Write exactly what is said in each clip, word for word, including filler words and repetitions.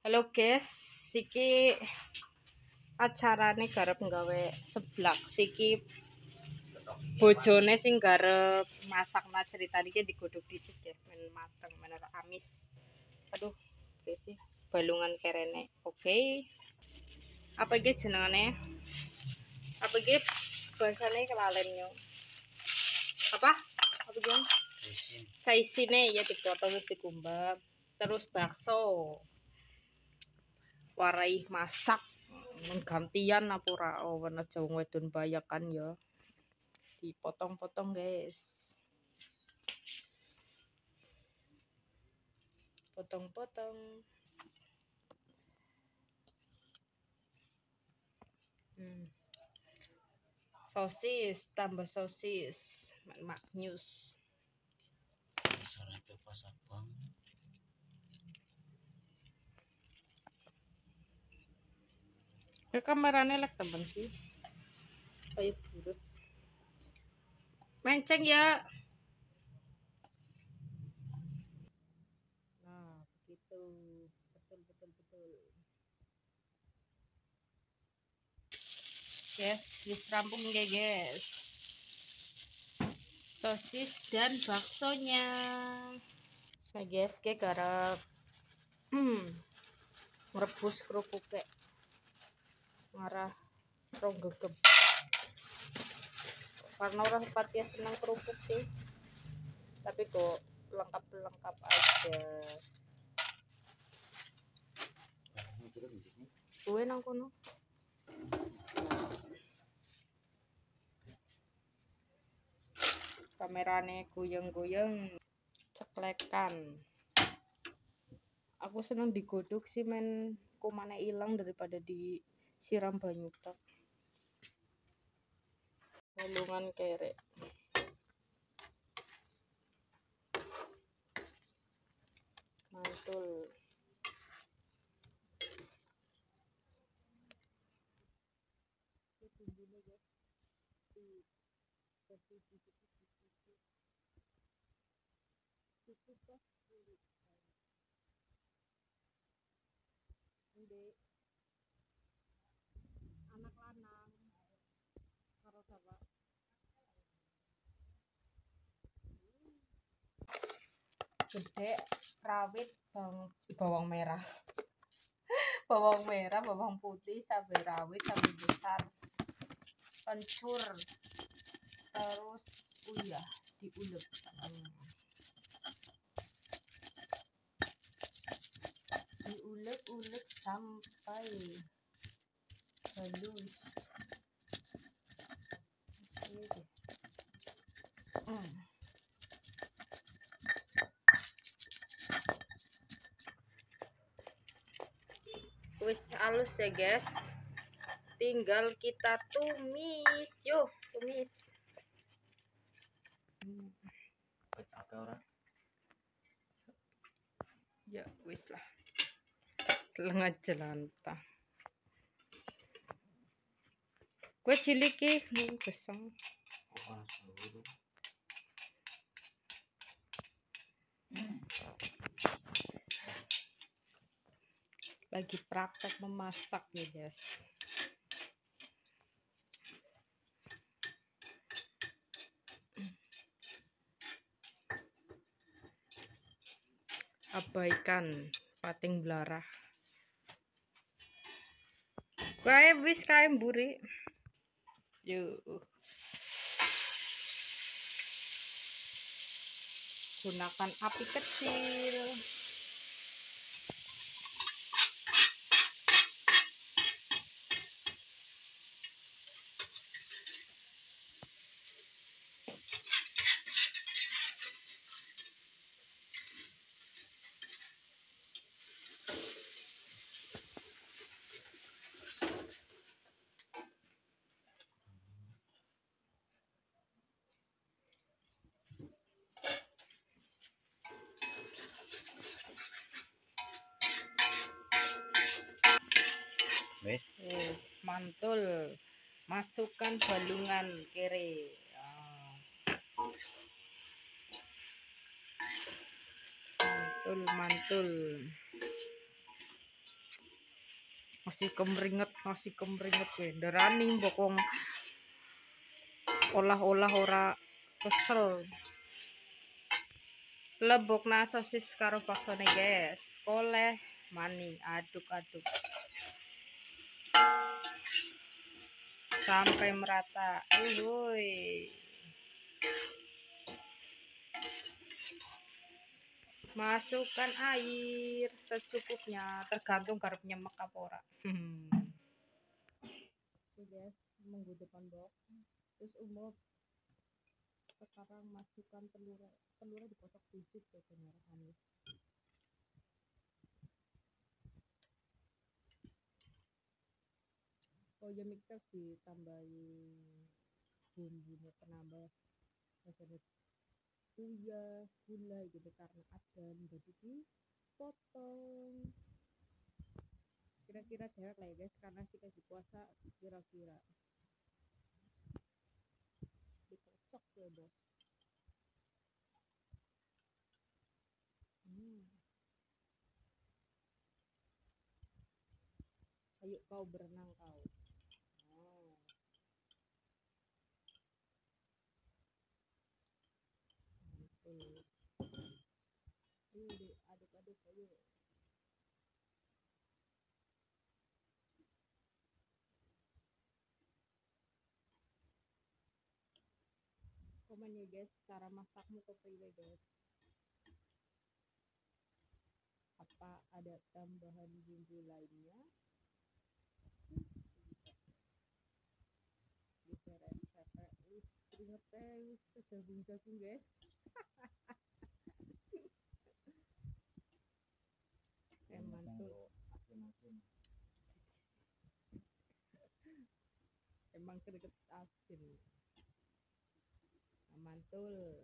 Halo guys, siki acarane garep nggawe seblak. Siki bojone sing garep masakna ceritane iki digodhog dhisik ya, men mateng, men ora amis. Aduh, sih balungan kerene. Oke. Apa iki jenengane? Apa iki bahasane kelalen yo. Apa? Apa iki? Caisine ya dipotong terus dikumbah. Terus bakso. Warai masak menggantian apa ora wana Jawa wedon bayakan ya dipotong-potong guys, potong-potong. hmm. Sosis tambah sosis magnus. Ke kamerane lek temen sih kayak burus menceng ya. Nah begitu, betul betul betul guys. Wis rampung ya guys, sosis dan baksonya. Nah guys, kayak garap hmm, merebus kerupuk kayak ngarah rong gegep karena orang pati seneng kerupuk sih, tapi kok lengkap-lengkap aja. Gue nang kono kamerane goyang-goyang ceklekan. Aku seneng digodhog sih, men kumane ilang daripada disiram banyu tok. Balungan kerek mantul. Ndek anak lanang karo bapak gede rawit bawang bawang merah bawang merah bawang putih cabai rawit cabai besar kencur terus oh iya diulek diulek-ulek sampai halus. hmm. Wis halus ya guys, tinggal kita tumis. Yuk tumis. hmm. Ya wis lah, lengah jelantah gue cilik nih beseng. Lagi praktek memasak nih guys. Abaikan pating belarah. Kae wis kae mburi. Yuk. Gunakan api kecil. Wes mantul. Masukkan balungan kere. Mantul mantul. masih kemringet masih kemringet gue ndarani bokong olah-olah ora kesel. Lebokna sosis karo baksone guys, koleh mani aduk-aduk sampai merata. Uhuy. Masukkan air secukupnya, tergantung garap nyemek apa ora. Hmm. Oke guys, minggu depan bok. Terus umur sekarang masukkan telur, telurnya dipotong biji ke merah anis. Oh ya mixer ditambahin bumbunya penambah rasanya uya gula gitu karena adan jadi dipotong kira-kira dewek lah ya guys karena kita di puasa kira-kira dikocok ya bos. Hmm. Ayo kau berenang kau. Oh. Mantul. Ayo aduk-aduk ayo. Komen ya guys cara masakmu kepriwe guys. Apa ada tambahan bumbu lainnya? Diseret-seret wis keringetnya wis jagung-jagung guys. Emang tuh emang keringet asin. Mantul.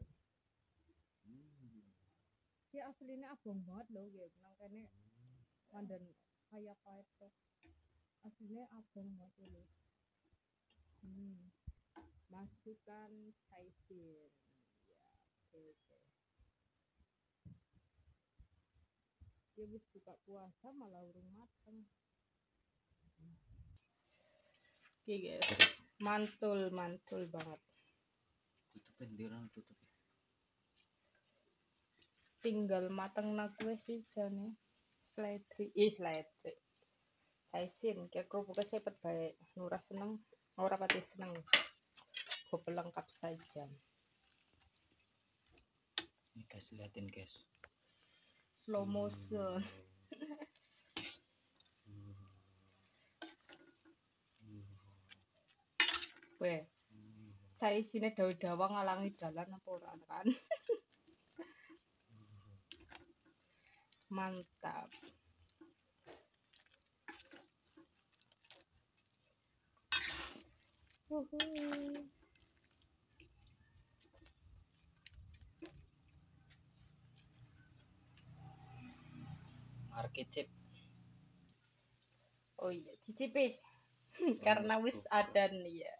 Ya aslinya abang banget loh gitu nang kene mandan kayak apa itu aslinya abang banget loh. Hmm. Masukkan saisin ya oke oke dia wis buka puasa malah urung mateng. Oke guys mantul mantul banget tutupin dia orang tutupin tinggal mateng nak gue sih jane seledri ih seledri saisin kayak kerupuknya cepet baik Nura seneng ora pati seneng gue pelengkap saja. ini guys liatin guys Slow motion. Weh saisine dawa-dawa ngalangi dalan apa ora kan. Mantap. Uhuh. market chip. Oh iya cicipi karena wis adan ya.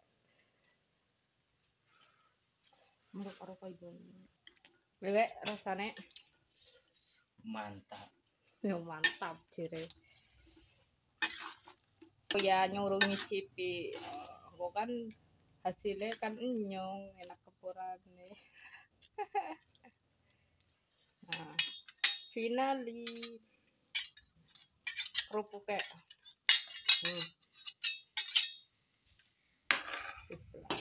Mbok karo koyo Wewe rasane mantap. yo mantap jere. Oh ya nyuruh nyicipi kok kan hasilnya kan enyong enak kepurane. Nah finally kerupuknya hmm. Bismillah.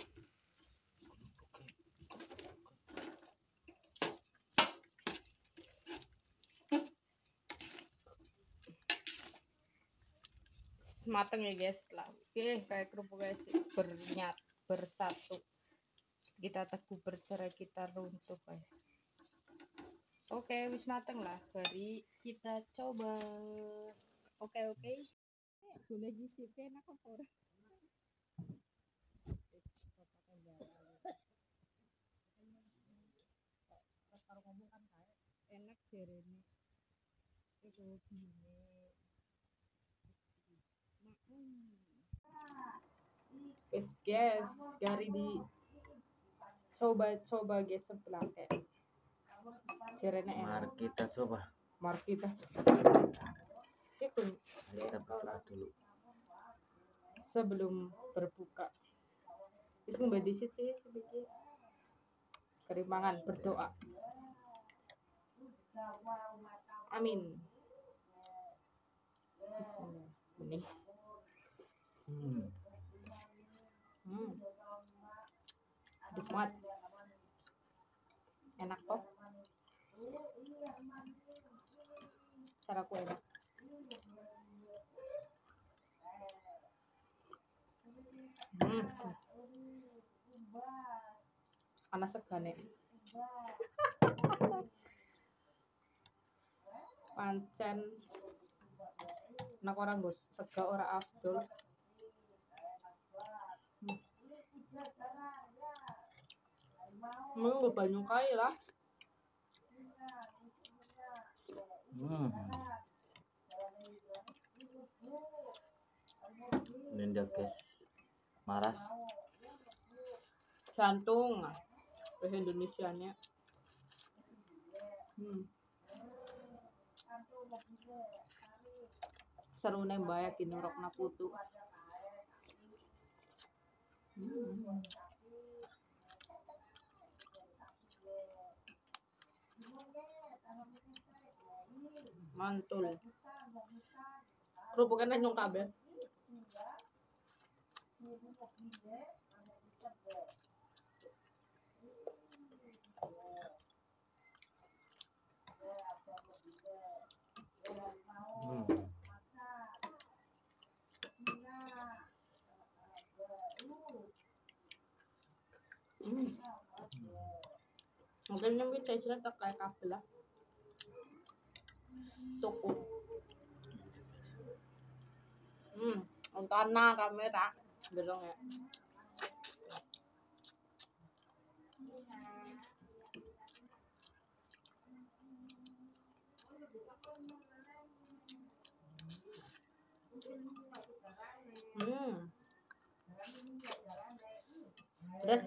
Mateng ya guys lah oke kayak kerupuk guys bernyat bersatu kita teguh bercerai kita runtuh kayak oke wis mateng lah bari kita coba oke oke boleh nyicipin enak apa ora kalau ngomong kan kayak enak jerene itu gini Guys, guys, gari di coba-coba guys sebelah kayak jerene enak. Mari kita coba. Mari kita coba. Itu kita berdoa dulu. sebelum berbuka. Wis ngombe disit sih sedikit. Kerimangan berdoa. Amin. Bismillah. Bening. Hmm. Hmm. Pedes banget. Enak kok. Cara aku enak. Hmm. Panas segane. Pancen nek ora nggo sega ora afdol. Hmm. Mau banyu kae lah. Hmm. Ninja guys. Maras. Jantung. Bahasa Indonesianya. Hmm. Seru nih mbak gini rokna putu. Hmm. Mantul. Kerupuknya nyung kabeh. Hmm. Hmm. Mungkin nyemit saya tak kayak kabel lah. Tuku. Hmm. Untuk na kamera. Belum ya. Hmm. Terus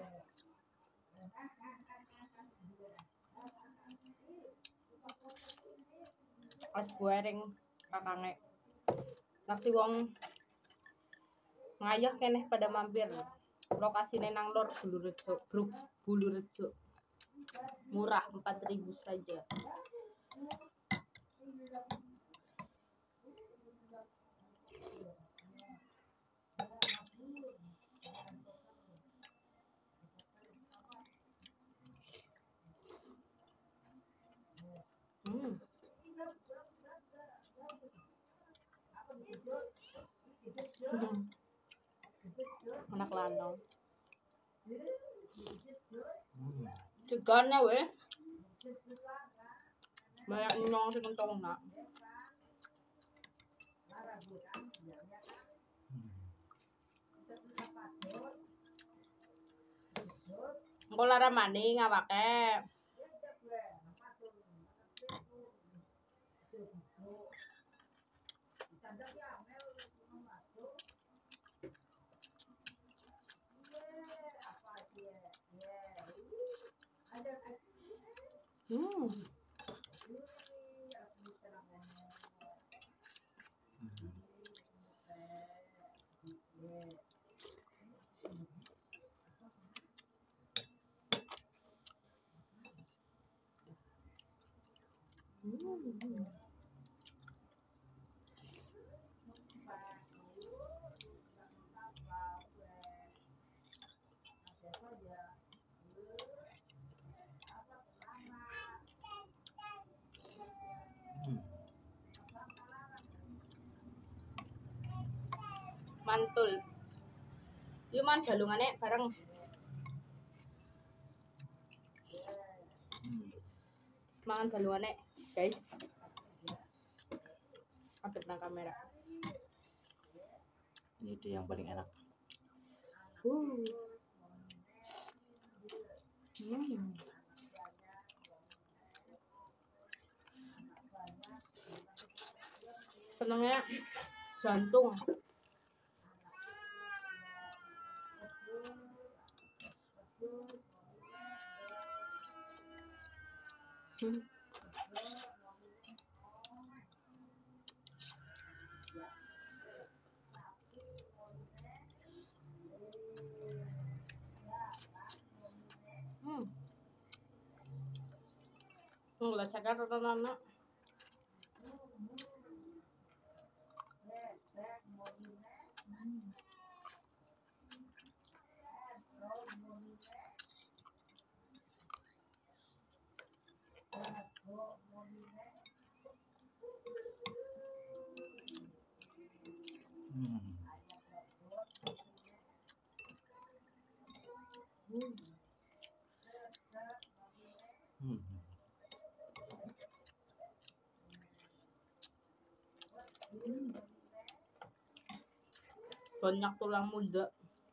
pas goreng kakange. Nasi wong ngayah keneh pada mampir. Lokasinya nang Lor Bulurejo, Grup Bulurejo. Murah empat ribu saja. Hmm. Hmm. Anak lanang. Hmm. Cegane weh. Banyak nyong sing kentong nak. Engko lara maning awake. Hmm. Hmm. Mantul. Yuk man balungane bareng. Hmm. Mangan balungane, guys. Adep nang kamera. Ini dia yang paling enak. Uh. Hmm. Senengnya jantung. Hmm. Nggak sadar anak. Hmm. Hmm. Banyak tulang muda.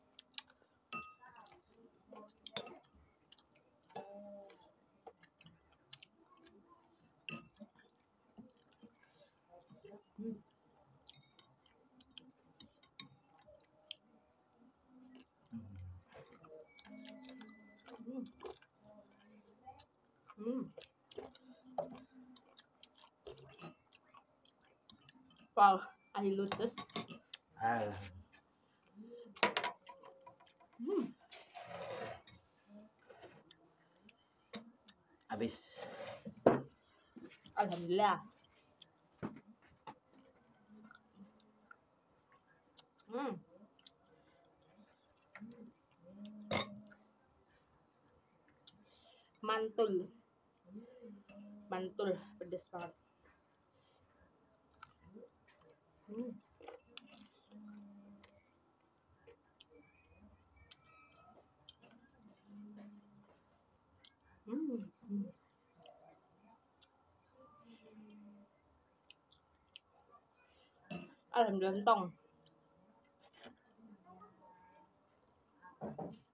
Hmm. Hmm. Hmm. Wow, I lotus. Ah. Hmm. Habis. Alhamdulillah. Hmm. Mantul. Mantul, pedes banget. Hmm. Hmm. Hmm. Alhamdulillah, tong.